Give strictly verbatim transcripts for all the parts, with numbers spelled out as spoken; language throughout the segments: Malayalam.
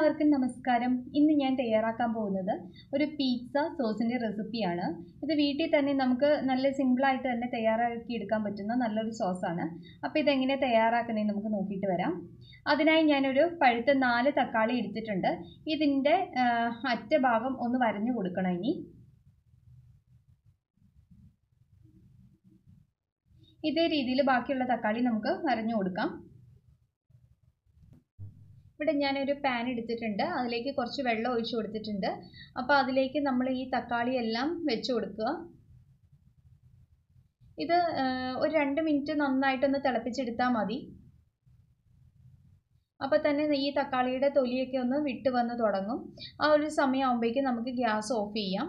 എല്ലാവർക്കും നമസ്കാരം. ഇന്ന് ഞാൻ തയ്യാറാക്കാൻ പോകുന്നത് ഒരു പിസ്സ സോസിൻ്റെ റെസിപ്പിയാണ്. ഇത് വീട്ടിൽ തന്നെ നമുക്ക് നല്ല സിമ്പിളായിട്ട് തന്നെ തയ്യാറാക്കി എടുക്കാൻ പറ്റുന്ന നല്ലൊരു സോസാണ്. അപ്പോൾ ഇതെങ്ങനെ തയ്യാറാക്കുന്നതെന്ന് നമുക്ക് നോക്കിയിട്ട് വരാം. അതിനായി ഞാനൊരു പഴുത്ത നാല് തക്കാളി എടുത്തിട്ടുണ്ട്. ഇതിൻ്റെ അറ്റ ഭാഗം ഒന്ന് വരഞ്ഞു കൊടുക്കണം. ഇനി ഇതേ രീതിയിൽ ബാക്കിയുള്ള തക്കാളി നമുക്ക് വരഞ്ഞു കൊടുക്കാം. ഇവിടെ ഞാനൊരു പാൻ എടുത്തിട്ടുണ്ട്. അതിലേക്ക് കുറച്ച് വെള്ളം ഒഴിച്ചു കൊടുത്തിട്ടുണ്ട്. അപ്പോൾ അതിലേക്ക് നമ്മൾ ഈ തക്കാളി എല്ലാം വെച്ച് കൊടുക്കുക. ഇത് ഒരു രണ്ട് മിനിറ്റ് നന്നായിട്ടൊന്ന് തിളപ്പിച്ചെടുത്താൽ മതി. അപ്പോൾ തന്നെ ഈ തക്കാളിയുടെ തൊലിയൊക്കെ ഒന്ന് വിട്ട് വന്ന് തുടങ്ങും. ആ ഒരു സമയമാകുമ്പോഴേക്കും നമുക്ക് ഗ്യാസ് ഓഫ് ചെയ്യാം.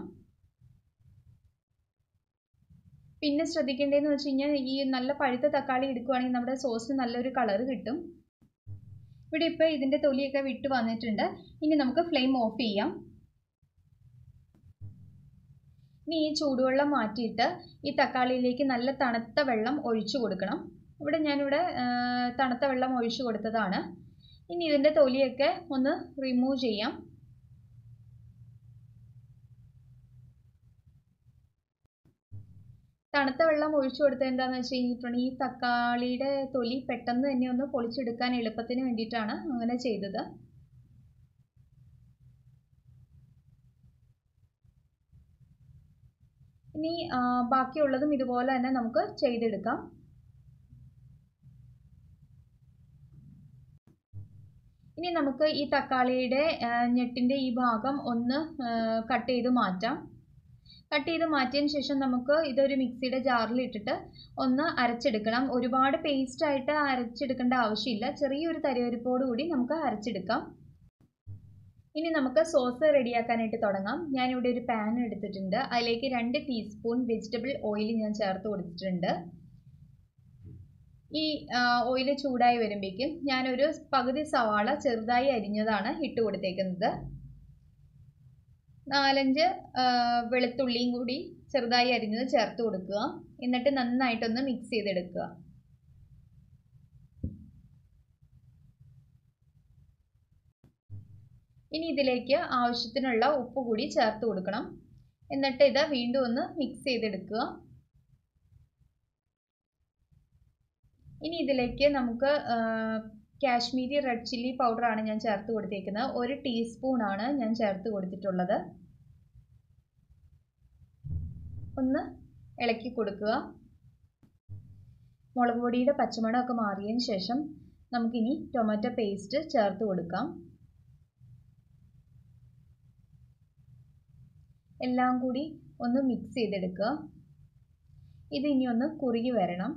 പിന്നെ ശ്രദ്ധിക്കേണ്ടതെന്ന് വെച്ച് കഴിഞ്ഞാൽ ഈ നല്ല പഴുത്ത തക്കാളി എടുക്കുകയാണെങ്കിൽ നമ്മുടെ സോസിന് നല്ലൊരു കളർ കിട്ടും. ഇവിടെ ഇപ്പോൾ ഇതിൻ്റെ തൊലിയൊക്കെ വിട്ട് വന്നിട്ടുണ്ട്. ഇനി നമുക്ക് ഫ്ലെയിം ഓഫ് ചെയ്യാം. ഇനി ഈ ചൂടുവെള്ളം മാറ്റിയിട്ട് ഈ തക്കാളിയിലേക്ക് നല്ല തണുത്ത വെള്ളം ഒഴിച്ചു കൊടുക്കണം. ഇവിടെ ഞാനിവിടെ തണുത്ത വെള്ളം ഒഴിച്ചു കൊടുത്തതാണ്. ഇനി ഇതിൻ്റെ തൊലിയൊക്കെ ഒന്ന് റിമൂവ് ചെയ്യാം. തണുത്ത വെള്ളം ഒഴിച്ചു കൊടുത്തത് എന്താണെന്ന് വെച്ച് കഴിഞ്ഞിട്ടുണ്ടെങ്കിൽ ഈ തക്കാളിയുടെ തൊലി പെട്ടെന്ന് തന്നെ ഒന്ന് പൊളിച്ചെടുക്കാൻ എളുപ്പത്തിന് വേണ്ടിയിട്ടാണ് അങ്ങനെ ചെയ്തത്. ഇനി ബാക്കിയുള്ളതും ഇതുപോലെ തന്നെ നമുക്ക് ചെയ്തെടുക്കാം. ഇനി നമുക്ക് ഈ തക്കാളിയുടെ ഞെട്ടിൻ്റെ ഈ ഭാഗം ഒന്ന് കട്ട് ചെയ്ത് മാറ്റാം. കട്ട് ചെയ്ത് മാറ്റിയതിന് ശേഷം നമുക്ക് ഇതൊരു മിക്സിയുടെ ജാറിൽ ഇട്ടിട്ട് ഒന്ന് അരച്ചെടുക്കണം. ഒരുപാട് പേസ്റ്റായിട്ട് അരച്ചെടുക്കേണ്ട ആവശ്യമില്ല. ചെറിയൊരു തരിവരിപ്പോട് കൂടി നമുക്ക് അരച്ചെടുക്കാം. ഇനി നമുക്ക് സോസ് റെഡിയാക്കാനായിട്ട് തുടങ്ങാം. ഞാനിവിടെ ഒരു പാൻ എടുത്തിട്ടുണ്ട്. അതിലേക്ക് രണ്ട് ടീസ്പൂൺ വെജിറ്റബിൾ ഓയിൽ ഞാൻ ചേർത്ത് കൊടുത്തിട്ടുണ്ട്. ഈ ഓയിൽ ചൂടായി വരുമ്പോഴേക്കും ഞാനൊരു പകുതി സവാള ചെറുതായി അരിഞ്ഞതാണ് ഇട്ട് കൊടുത്തേക്കുന്നത്. നാലഞ്ച് വെളുത്തുള്ളിയും കൂടി ചെറുതായി അരിഞ്ഞത് ചേർത്ത് കൊടുക്കുക. എന്നിട്ട് നന്നായിട്ടൊന്ന് മിക്സ് ചെയ്തെടുക്കുക. ഇനി ഇതിലേക്ക് ആവശ്യത്തിനുള്ള ഉപ്പ് കൂടി ചേർത്ത് കൊടുക്കണം. എന്നിട്ട് ഇത് വീണ്ടും ഒന്ന് മിക്സ് ചെയ്തെടുക്കുക. ഇനി ഇതിലേക്ക് നമുക്ക് കാശ്മീരി റെഡ് ചില്ലി പൗഡറാണ് ഞാൻ ചേർത്ത് കൊടുത്തേക്കുന്നത്. ഒരു ടീസ്പൂണാണ് ഞാൻ ചേർത്ത് കൊടുത്തിട്ടുള്ളത്. ഒന്ന് ഇളക്കി കൊടുക്കുക. മുളക് പൊടിയുടെ പച്ചമണമൊക്കെ മാറിയതിന് ശേഷം നമുക്കിനി ടൊമാറ്റോ പേസ്റ്റ് ചേർത്ത് കൊടുക്കാം. എല്ലാം കൂടി ഒന്ന് മിക്സ് ചെയ്തെടുക്കുക. ഇത് ഇനി ഒന്ന് കുറുകി വരണം.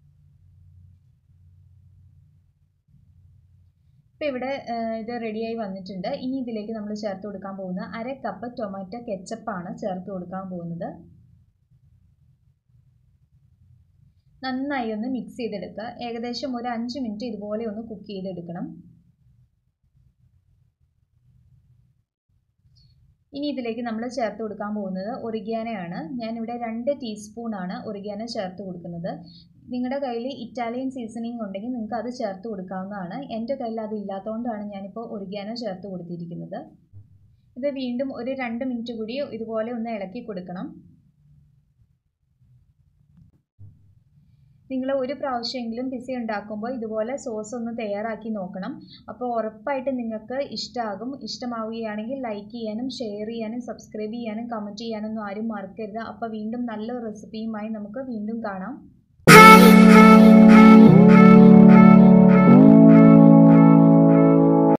ഇപ്പോൾ ഇവിടെ ഇത് റെഡിയായി വന്നിട്ടുണ്ട്. ഇനി ഇതിലേക്ക് നമ്മൾ ചേർത്ത് കൊടുക്കാൻ പോകുന്ന അര കപ്പ് ടൊമാറ്റോ കെച്ചപ്പാണ് ചേർത്ത് കൊടുക്കാൻ പോകുന്നത്. നന്നായി ഒന്ന് മിക്സ് ചെയ്തെടുക്കുക. ഏകദേശം ഒരു അഞ്ച് മിനിറ്റ് ഇതുപോലെ ഒന്ന് കുക്ക് ചെയ്തെടുക്കണം. ഇനി ഇതിലേക്ക് നമ്മൾ ചേർത്ത് കൊടുക്കാൻ പോകുന്നത് ഒറിഗാനോയാണ്. ഞാനിവിടെ രണ്ട് ടീസ്പൂണാണ് ഒറിഗാനോ ചേർത്ത് കൊടുക്കുന്നത്. നിങ്ങളുടെ കയ്യിൽ ഇറ്റാലിയൻ സീസണിങ് ഉണ്ടെങ്കിൽ നിങ്ങൾക്ക് അത് ചേർത്ത് കൊടുക്കാവുന്നതാണ്. എൻ്റെ കയ്യിൽ അത് ഇല്ലാത്തതുകൊണ്ടാണ് ഞാനിപ്പോൾ ഒറിഗാനോ ചേർത്ത് കൊടുത്തിരിക്കുന്നത്. ഇത് വീണ്ടും ഒരു രണ്ട് മിനിറ്റ് കൂടി ഇതുപോലെ ഒന്ന് ഇളക്കി കൊടുക്കണം. നിങ്ങൾ ഒരു പ്രാവശ്യമെങ്കിലും പിസ്സ ഉണ്ടാക്കുമ്പോൾ ഇതുപോലെ സോസ് ഒന്ന് തയ്യാറാക്കി നോക്കണം. അപ്പോൾ ഉറപ്പായിട്ട് നിങ്ങൾക്ക് ഇഷ്ടമാകും. ഇഷ്ടമാവുകയാണെങ്കിൽ ലൈക്ക് ചെയ്യാനും ഷെയർ ചെയ്യാനും സബ്സ്ക്രൈബ് ചെയ്യാനും കമൻറ്റ് ചെയ്യാനൊന്നും ആരും മറക്കരുത്. അപ്പോൾ വീണ്ടും നല്ലൊരു റെസിപ്പിയുമായി നമുക്ക് വീണ്ടും കാണാം.